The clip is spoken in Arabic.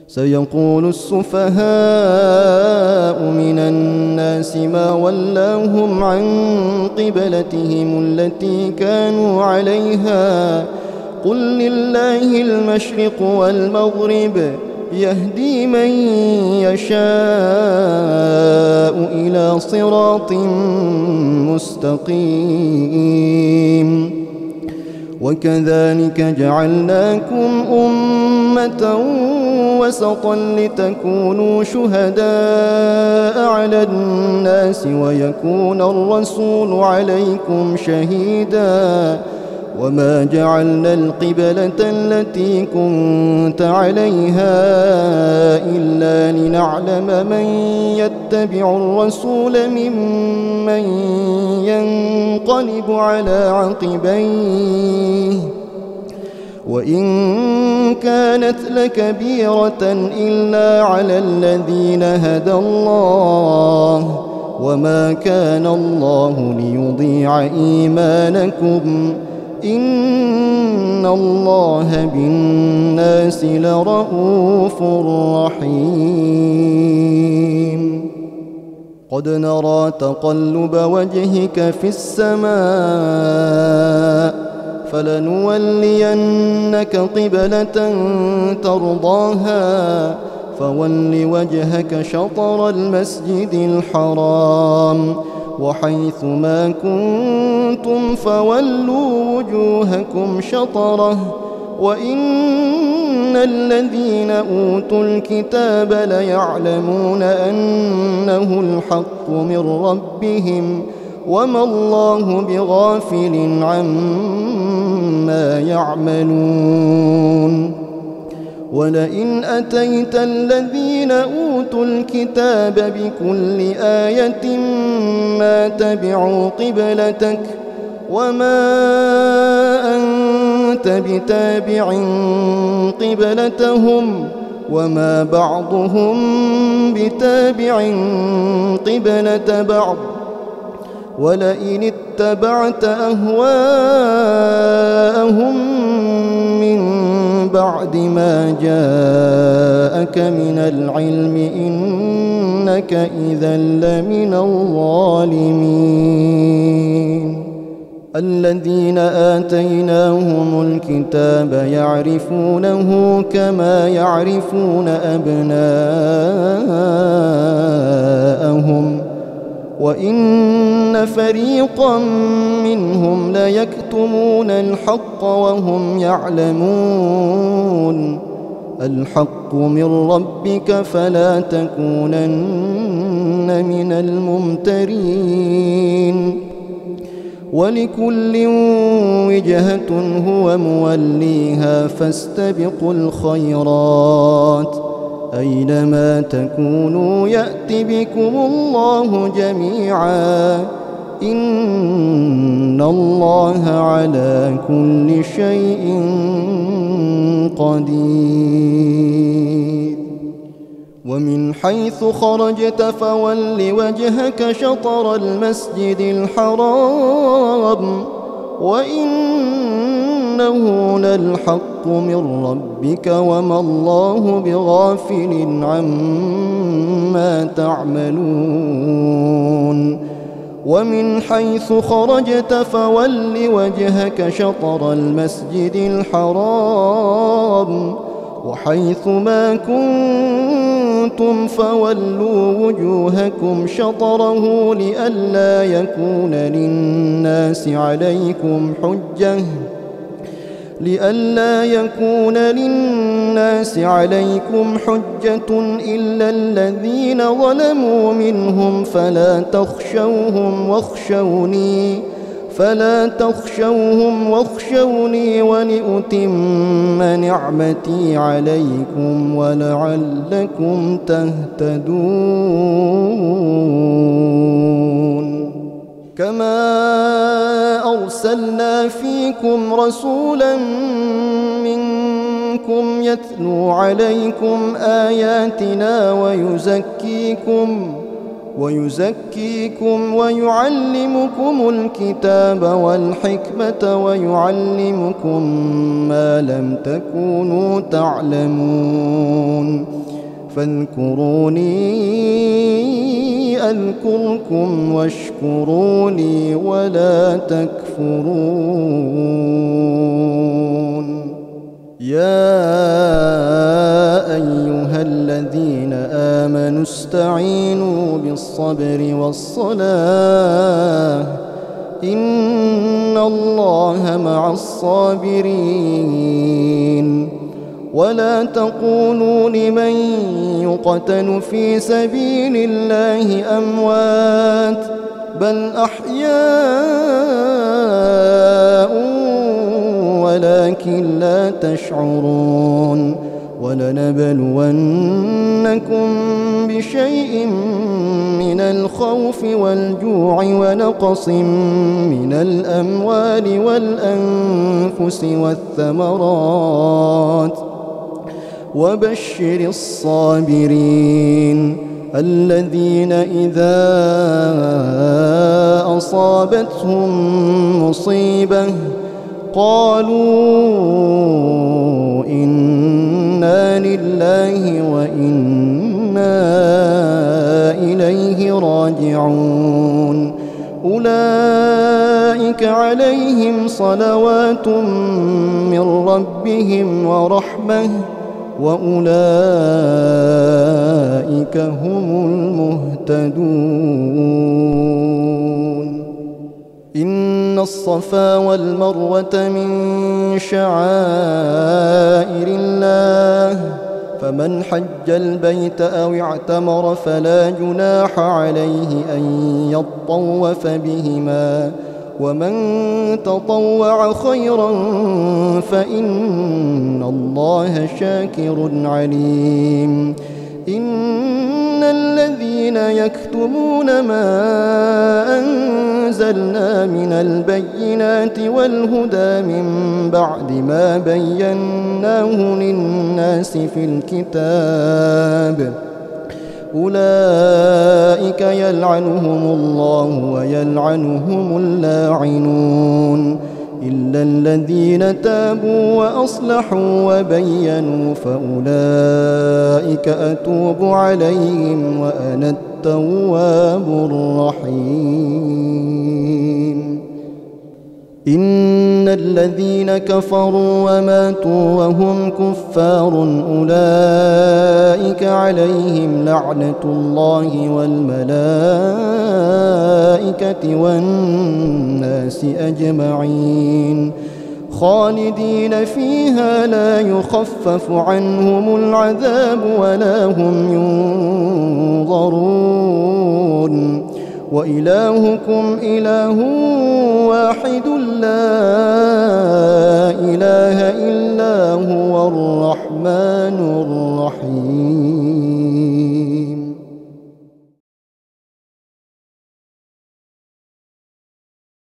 سيقول السفهاء من الناس ما ولاهم عن قبلتهم التي كانوا عليها قل لله المشرق والمغرب يهدي من يشاء إلى صراط مستقيم. وكذلك جعلناكم أمة وسطا لتكونوا شهداء على الناس ويكون الرسول عليكم شهيدا وما جعلنا القبلة التي كنت عليها إلا لنعلم من يتبع الرسول ممن ينقلب على عقبيه وإن كانت لكبيرة إلا على الذين هدى الله وما كان الله ليضيع إيمانكم إن الله بالناس لرءوف رحيم. قد نرى تقلب وجهك في السماء فلنولينك قبلة ترضاها فول وجهك شطر المسجد الحرام وحيث ما كنتم فولوا وجوهكم شطره وإن الذين أوتوا الكتاب ليعلمون أنه الحق من ربهم وما الله بغافل عما يعملون. ولئن أتيت الذين أوتوا الكتاب بكل آية ما تبعوا قبلتك وما أنت بتابع قبلتهم وما بعضهم بتابع قبلة بعض ولئن اتبعت أهواءهم من بعد ما جاءك من العلم إنك إذا لمن الظالمين. الذين آتيناهم الكتاب يعرفونه كما يعرفون أبناءهم وإن فريقا منهم ليكتمون الحق وهم يعلمون. الحق من ربك فلا تكونن من الممترين. ولكل وجهة هو موليها فاستبقوا الخيرات أينما تكونوا يأت بكم الله جميعا إن الله على كل شيء قدير. ومن حيث خرجت فول وجهك شطر المسجد الحرام وإنه للحق من ربك وما الله بغافل عما تعملون. ومن حيث خرجت فول وجهك شطر المسجد الحرام وحيث ما كنتم فولوا وجوهكم شطره لئلا يكون للناس عليكم حجة إلا الذين ظلموا منهم فلا تخشوهم واخشوني ولأتم نعمتي عليكم ولعلكم تهتدون. كما أرسلنا فيكم رسولا منكم يتلو عليكم آياتنا ويزكيكم ويعلمكم الكتاب والحكمة ويعلمكم ما لم تكونوا تعلمون. فاذكروني أذكركم واشكروا لي ولا تكفرون. يا أيها الذين آمنوا استعينوا بالصبر والصلاة إن الله مع الصابرين. ولا تقولوا لمن يقتل في سبيل الله أموات بل أحياء ولكن لا تشعرون. ولنبلونكم بشيء من الخوف والجوع ونقص من الأموال والأنفس والثمرات وبشر الصابرين الذين إذا أصابتهم مصيبة قالوا إنا لله وإنا إليه راجعون. أولئك عليهم صلوات من ربهم ورحمة وأولئك هم المهتدون. إن الصفا والمروة من شعائر الله فمن حج البيت أو اعتمر فلا جناح عليه أن يطوف بهما ومن تطوع خيرا فإن الله شاكر عليم. إن الذين يكتمون ما أنزلنا من البينات والهدى من بعد ما بيناه للناس في الكتاب أولئك يلعنهم الله ويلعنهم اللاعنون إلا الذين تابوا وأصلحوا وبينوا فأولئك أتوب عليهم وأنا التواب الرحيم. إن الذين كفروا وماتوا وهم كفار أولئك عليهم لعنة الله والملائكة والناس أجمعين خالدين فيها لا يخفف عنهم العذاب ولا هم ينظرون. وإلهكم إله واحد لا إله إلا هو الرحمن الرحيم.